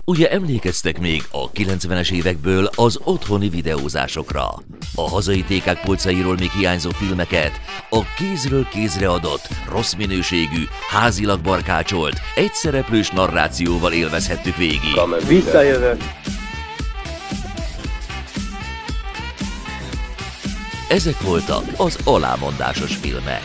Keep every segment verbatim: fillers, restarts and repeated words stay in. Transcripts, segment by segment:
Ugye emlékeztek még a kilencvenes évekből az otthoni videózásokra? A hazai tékák polcairól még hiányzó filmeket a kézről kézre adott, rossz minőségű, házilag barkácsolt, egyszereplős narrációval élvezhettük végig. Visszajövök! Ezek voltak az alámondásos filmek.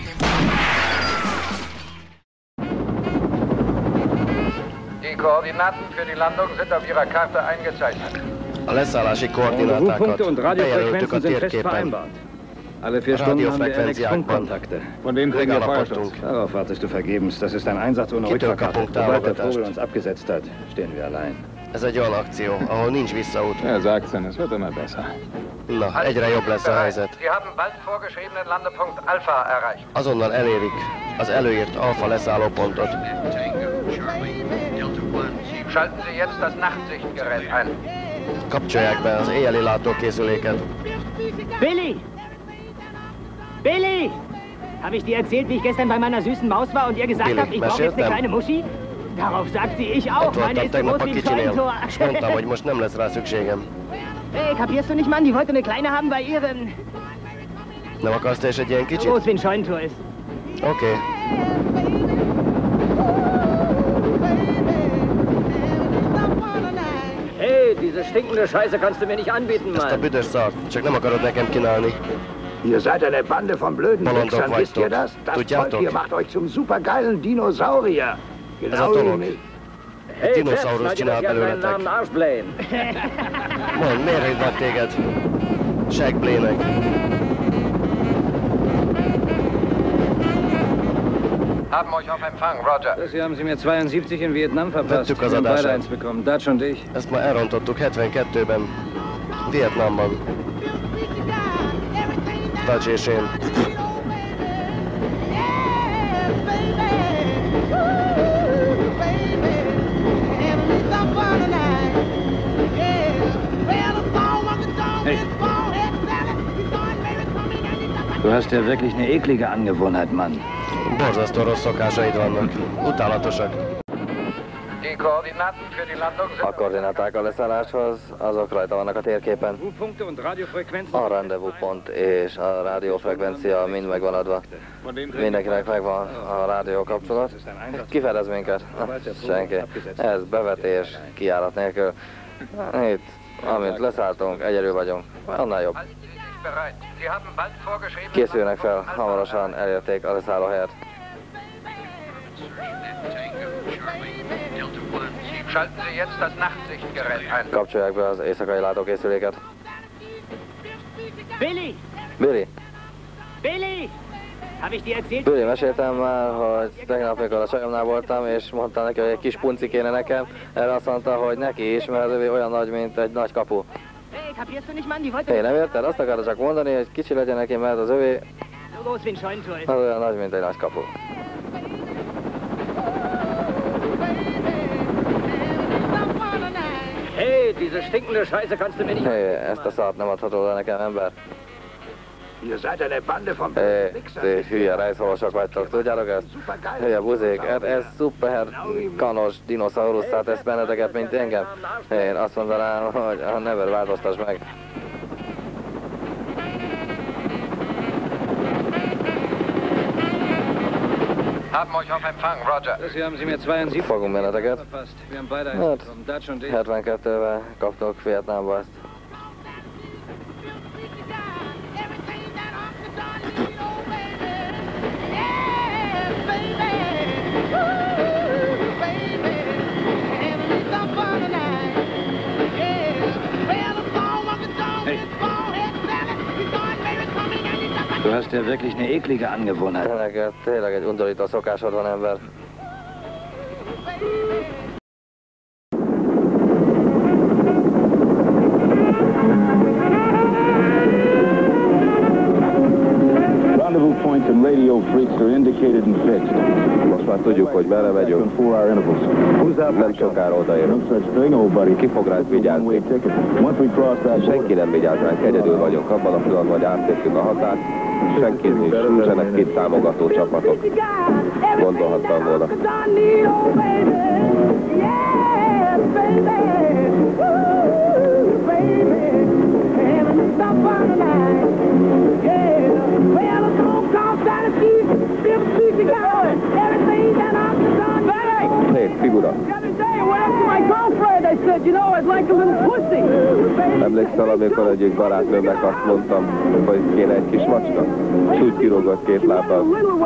Die Koordinaten für die Landung sind auf Ihrer Karte eingezeichnet. A leszállási koordinátákat bejelöltük a térképen. Alle vier Stunden haben wir Elektronikkontakte. Von wem kriegen wir Feuerstoß? Darauf wartest du vergebens. Das ist ein Einsatz ohne Rückfahrkarte. Sobald der Vogel uns abgesetzt hat, stehen wir allein. Ez egy olyan akció, ahol nincs visszaút. Er sagt's denn, es wird immer besser. Na, egyre jobb lesz a helyzet. Sie haben bald vorgeschriebenen Landepunkt Alpha erreicht. Azonnal elérik az előírt Alpha leszállópontot. Schalten Sie jetzt das Nachtsichtgerät ein. Kapcsolják be az éjjeli látókészüléket. Billy! Billy! Habe ich dir erzählt, wie ich gestern bei meiner süßen Maus war und ihr gesagt habe, ich brauche jetzt eine kleine Muschi? Darauf sagt sie, ich auch. Meine ist so groß wie ein Scheunentor. És mondtam, hogy most nem lesz rá szükségem. Hey, kapierst du nicht, Mann? Die wollte eine kleine haben bei ihren... Nem akarsz te is egy ilyen So kicsit? groß wie ein Scheunentor ist. Oké. Okay. Hey, diese stinkende Scheiße kannst du mir nicht anbieten, Ezt a Mann. büdös szart, csak nem akarod nekem kínálni. Ihr seid eine Bande von blöden Bolondok Wichsern, wisst ihr vagytok. das? Das Tudjátok? Volk hier macht euch zum supergeilen Dinosaurier. Ez a Genau wie dolog. mich. Hey, Dinosaurus csinál belőletek. Arschblähen. Mondd, miért hívnak téged? Segblének. Haben euch auf Empfang, Roger. Das hier haben sie mir zweiundsiebzig in Vietnam verpasst. Vettük az Wir haben beide adását. eins bekommen, Dutch und ich. Ezt már elrontottuk hetvenkettőben. Vietnamban. Dutch és én. Hey. Du hast ja wirklich eine eklige Angewohnheit, Mann. Borzasztó rossz szokásaid vannak. Utálatosak. Die Koordinaten für die Landung sind... A koordináták a leszálláshoz, azok rajta vannak a térképen. Punkte und Radiofrequenzen. A rendezvúpont és a rádiófrekvencia mind megvan adva. Mindenkinek megvan a rádió kapcsolat. Ki fedez minket? Senki. Ez bevetés, kijárat nélkül. Itt, amint leszálltunk, egyedül vagyunk. Annál jobb. Halten Sie sich bereit. Sie haben bald vorgeschriebenen... Készülnek fel, hamarosan elérték a leszállóhelyet. Schalten Sie jetzt das Nachtsichtgerät ein. Kapcsolják be az éjszakai látókészüléket. Billy! Billy, Billy! Habe ich dir erzählt? Billy, meséltem már, hogy tegnap, mikor a csajomnál voltam, és mondtam neki, hogy egy kis punci kéne nekem. Erre azt mondta, hogy neki is, mert az övé olyan nagy, mint egy nagy kapu. Hey, kapierst du nicht, Mann? Die wollte... Hé, nem érted? Azt akarta csak mondani, hogy kicsi legyen neki, mert az övé So groß wie ein Scheunentor ist. az olyan nagy, mint egy nagy kapu. Hey, diese stinkende Scheiße kannst du mir nicht... Hé, ezt a szart nem adhatod le nekem, ember. Ihr seid eine Bande von Hé, blöden Wichsern. ti hülye rejszolosok vagytok, tudjátok ezt? Hülye buzék, ez, ez szuper kanos dinoszaurusz, tehát ez benneteket, mint engem. Én azt mondanám, hogy a never változtass meg. Haben euch auf Empfang, Roger. Das hier haben sie mir zweiundsiebzig Fogunk benneteket. verpasst. Wir haben beide eins Hát, bekommen, Dutch und ich. hetvenkettőben kaptok Vietnámba ezt. Du hast ja wirklich eine eklige Angewohnheit. Neked tényleg egy undorító szokásod van, ember. Rendezvous points and radio freaks are indicated and fixed. Most már tudjuk, hogy merre megyünk. four hour intervals. Nem sokára No odaérünk. such thing, old buddy. Ki fog ránk vigyázni? One-way ticket. Once we cross that Senki nem vigyáz ránk, egyedül vagyunk. Abban a pillanatban, hogy átléptük a határt, senki nincs, nincsenek két támogató csapatok. Gondolhattam volna. Yeah, baby. volna. Emlékszel, amikor egyik barátnőmnek azt mondtam, hogy kéne egy kis macska? És úgy kirúgott két lábbal.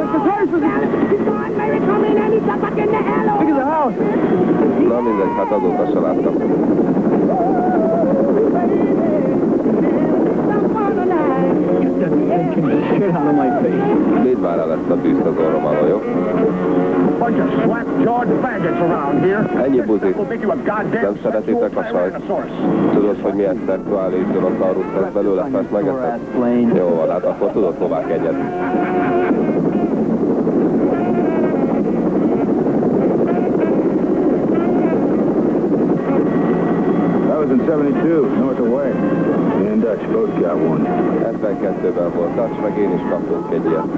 Na mindegy, hát azóta se láttam. Légy már el ezt a tűzt az orrom alól, jó? Ennyi buzi. Nem szeretitek a sajt? Tudod, hogy milyen szexuális dinoszaurusz lesz belőle, mert megeszed? Jó van, hát akkor tudod hová kegyedni. in seventy-two, north of Way. Me and Dutch both got one. hetvenkettőben volt, Dutch meg én is kaptunk egy ilyet.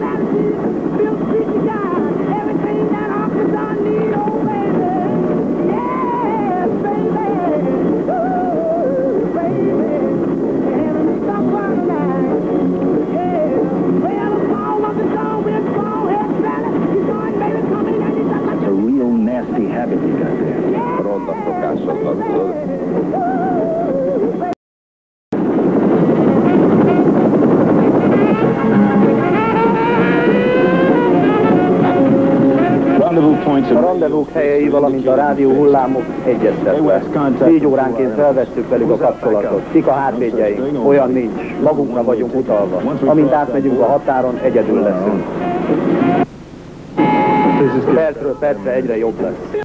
It's a real nasty habit you got there. Ronda szokásod van, tudod? A rendezvúk helyei, valamint a rádió hullámok egyeztetve. Négy óránként felvesszük velük a kapcsolatot. Kik a hátvédjeink? Olyan nincs. Magunkra vagyunk utalva. Amint átmegyünk a határon, egyedül leszünk. Percről percre egyre jobb lesz.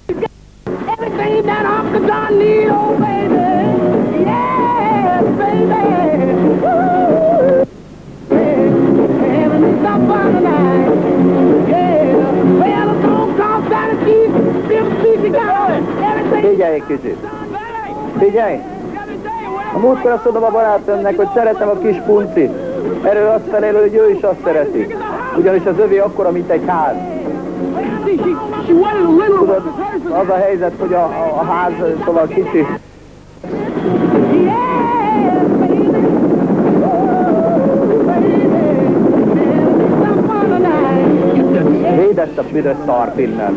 Figyelj egy kicsit! Figyelj! A múltkor azt mondom a barátomnak, hogy szeretem a kis puncit. Erről azt felelő, hogy ő is azt szereti. Ugyanis az övé akkora, mint egy ház. Tudod, az a helyzet, hogy a, a, a ház szóval kicsi. Védett a büdös szarpinnen.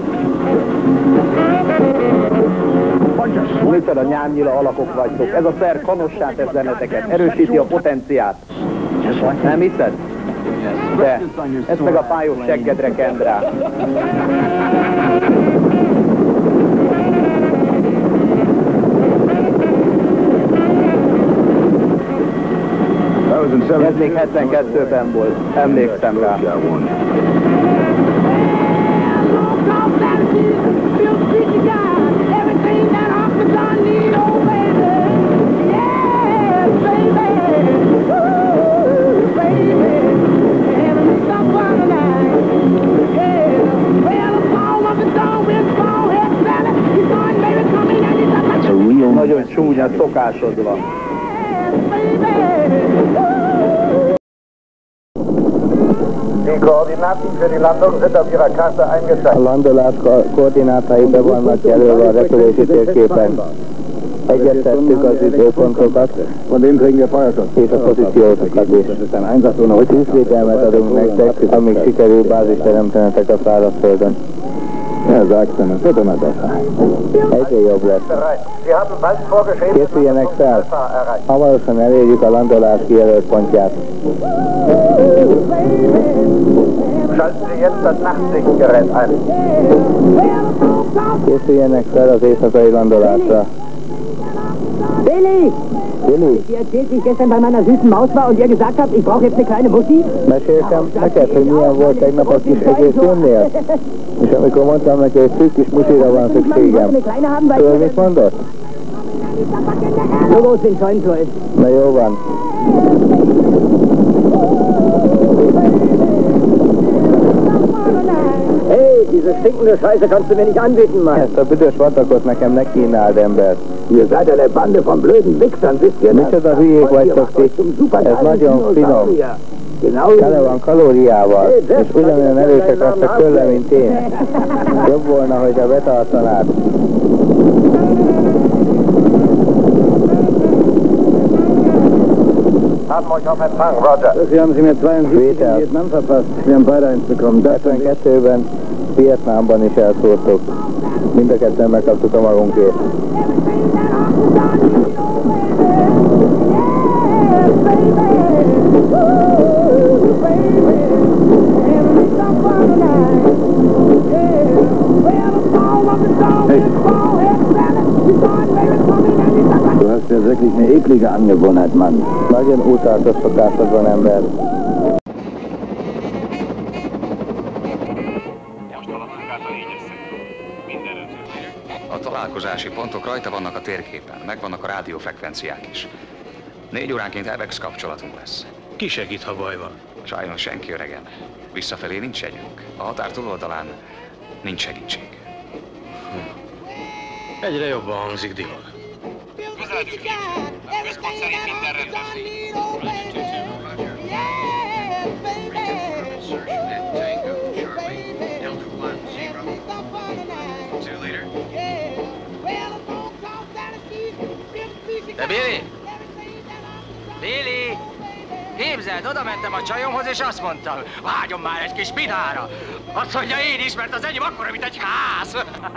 Micsoda nyámnyila alakok vagytok. Ez a szer kanossá tesz benneteket. Erősíti a potenciát. Nem hiszed? De ezt meg a pályos seggedre kend rá. Ez még hetvenkettőben volt. Emlékszem rá. Nagyon csúnya szokásod van. Die Koordinaten für die Landung sind auf Ihrer Karte eingezeigt. A landolás koordinátái be vannak jelölve a repülési térképen. Egyeztettük az időpontokat és a pozíciótokat is. Tűzvédelmet adunk nektek, amíg sikerül bázis teremtenetek a szárazföldön. Ja, sag's denn, es wird immer besser. Egyre jobb lesz. Készüljenek fel. Hamarosan elérjük a landolás kijelölt pontját. Schalten Sie jetzt das Nachtsichtgerät ein. Készüljenek fel az éjszakai landolásra. Billy! Billy! Sie erzählt, wie ich gestern bei meiner süßen Maus war und ihr gesagt habt, ich brauche jetzt eine kleine Muschi? Meséltem neked, hogy milyen volt tegnap a kis egészünknél? És amikor mondtam neki, hogy szűk kis musira van szükségem. Tudod, mit mondott? So groß sind Scheunentor. Na jó van. Hey, diese stinkende Scheiße kannst du mir nicht anbieten, Mann. Ezt a büdös vatakot nekem ne kínáld, ember. Ihr seid eine Bande von blöden Wichsern, wisst ihr das? Micsoda hülyék vagytok ti. Ez nagyon finom. Tele van kalóriával, és ugyanolyan erősek lesznek tőle, mint én. Jobb volna, hogyha betartanád. Haben euch auf Empfang, Roger. Sie haben Sie mir zweiundsiebzig in Vietnam verpasst. Wir haben beide eins bekommen. hetvenkettőben Vietnámban is elszórtok. Mind a ketten megkaptuk a magunkért. Du hast ja wirklich eine eklige Angewohnheit, Mann. Nagyon utáltos szokásod van, ember. A találkozási pontok rajta vannak a térképen, megvannak a rádiófrekvenciák is. Négy óránként Avex kapcsolatunk lesz. Ki segít, ha baj van? Sajnos senki, öregem. Visszafelé nincs jegyünk. A határ túloldalán nincs segítség. Egyre jobban hangzik, Dillon. Közeledünk. Központ szerint minden rendben. De Billy! Billy! Képzeld, oda mentem a csajomhoz, és azt mondtam, vágyom már egy kis pidára. Azt mondja, én is, mert az enyém akkora, mint egy ház.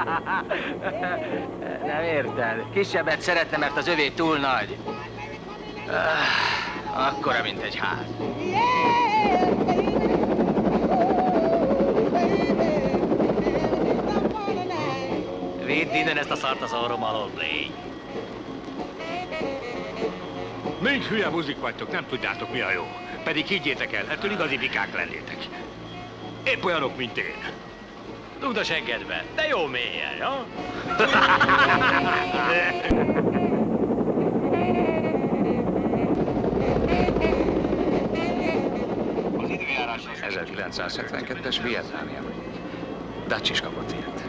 Nem érted? Kisebbet szeretne, mert az övé túl nagy. Akkora, mint egy ház. Vidd innen ezt a szart az orrom alól, Blake. Mind hülye muzik vagytok, nem tudjátok, mi a jó. Pedig higgyétek el, ettől igazi bikák lennétek. Épp olyanok, mint én. Dugd a seggedbe, de jó mélyen, ja? Az időjárás az ezerkilencszázhetvenkettes Vietnámja. Dutch is kapott ilyet.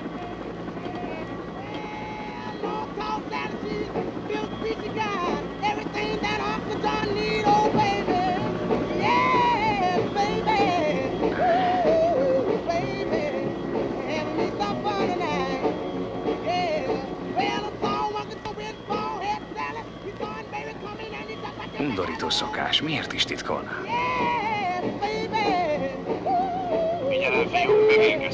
Undorító szokás, miért is titkolná? Figyelem, fiúk, megérkeztünk.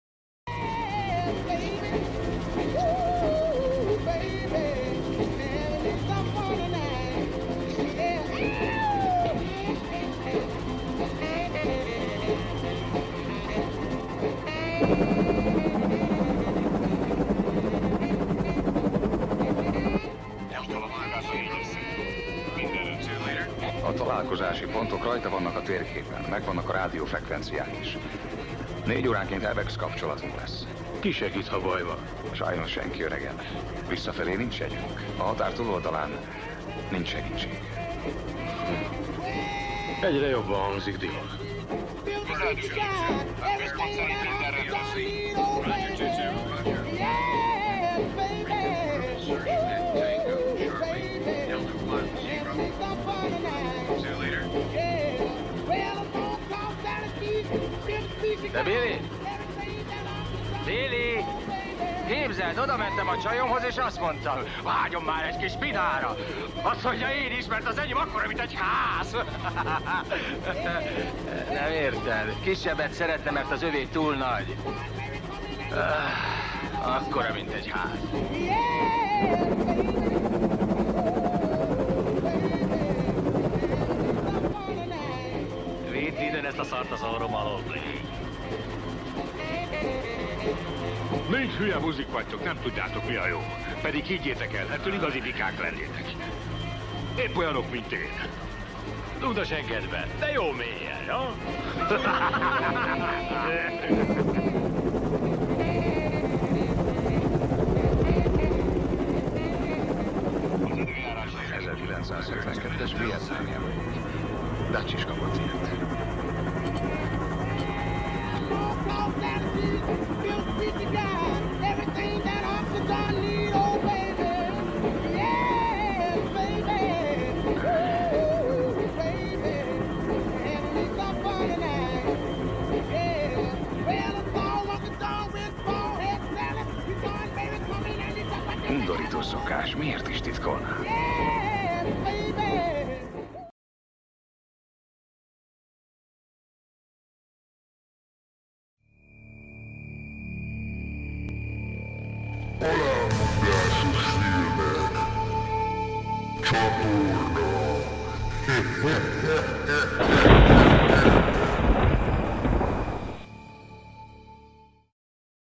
A találkozási pontok rajta vannak a térképen, megvannak a rádiófrekvenciák is. Négy óránként Avex kapcsolatunk lesz. Ki segít, ha baj van? Sajnos senki, öregem. Visszafelé nincs jegyünk. A határ túloldalán nincs segítség. Egyre jobban hangzik, Dillon. Közeledünk. A központ szerint minden rendben. De Billy! Billy! Képzeld, oda mentem a csajomhoz, és azt mondtam, vágyom már egy kis pidára. Azt mondja, én is, mert az enyém akkora, mint egy ház. Nem érted? Kisebbet szeretne, mert az övé túl nagy. Akkora, mint egy ház. Vidd innen ezt a szart az orrom alól, Blake. Mind hülye muzik vagytok, nem tudjátok, mi a jó. Pedig higgyétek el, ettől igazi bikák lennétek. Épp olyanok, mint én. Dugd a seggedbe, de jó mélyen, ja? Az időjárás az ezerkilencszázhetvenkettes Vietnámja. Dutch is kapott ilyet. Undorító szokás, miért is titkolná? Alámondásos filmek. Csatorna.